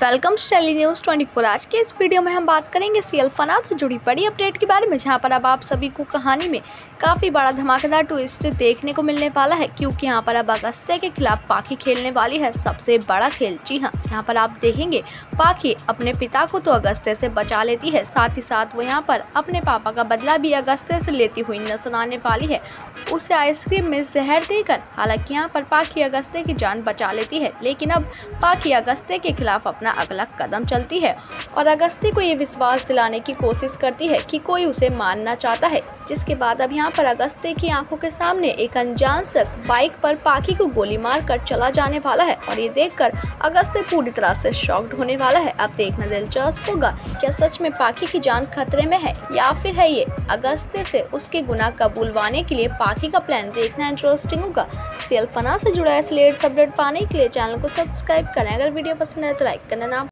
Welcome to tele news 24। आज के इस वीडियो में हम बात करेंगे सीएल फना से जुड़ी बड़ी अपडेट के बारे में, जहां पर अब आप सभी को कहानी में काफ़ी बड़ा धमाकेदार ट्विस्ट देखने को मिलने वाला है, क्योंकि यहां पर अब अगस्त्य के खिलाफ पाखी खेलने वाली है सबसे बड़ा खेल। जी हां, यहां पर आप देखेंगे पाखी अपने पिता को तो अगस्त्य से बचा लेती है, साथ ही साथ वो यहाँ पर अपने पापा का बदला भी अगस्त्य से लेती हुई नजर आने वाली है, उसे आइसक्रीम में जहर देकर। हालांकि यहाँ पर पाखी अगस्त्य की जान बचा लेती है, लेकिन अब पाखी अगस्त्य के खिलाफ अपना अगला कदम चलती है और अगस्त्य को ये विश्वास दिलाने की कोशिश करती है कि कोई उसे मारना चाहता है, जिसके बाद अब यहाँ पर अगस्त्य की आंखों के सामने एक अनजान शख्स बाइक पर पाखी को गोली मार कर चला जाने वाला है और ये देखकर अगस्त्य पूरी तरह से शॉक्ड होने वाला है। अब देखना दिलचस्प होगा, क्या सच में पाखी की जान खतरे में है या फिर है ये अगस्त्य से उसके गुनाह कबूलवाने के लिए पाखी का प्लान। देखना इंटरेस्टिंग होगा। सीएल फना से जुड़ा इस लेटेस्ट अपडेट पाने के लिए चैनल को सब्सक्राइब करें। अगर वीडियो पसंद है तो लाइक करना ना